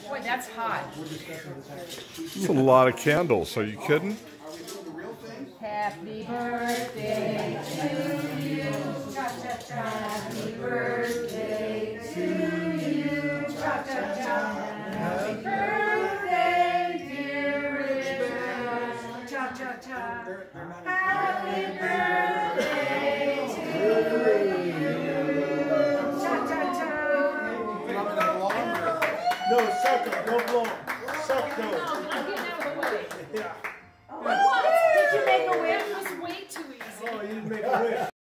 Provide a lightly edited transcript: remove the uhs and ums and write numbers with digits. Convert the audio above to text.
Boy, that's hot. It's a lot of candles. Are you kidding? Happy birthday to you. Cha-cha-cha. Happy birthday to you. Cha-cha-cha. Happy birthday, dear Richard. Cha-cha-cha. Happy birthday to you. Cha-cha-cha. No, suck it. Don't blow. Suck those. I'm getting out of the way. Yeah. What? Did you make a wish? It was way too easy. Oh, you didn't make a wish.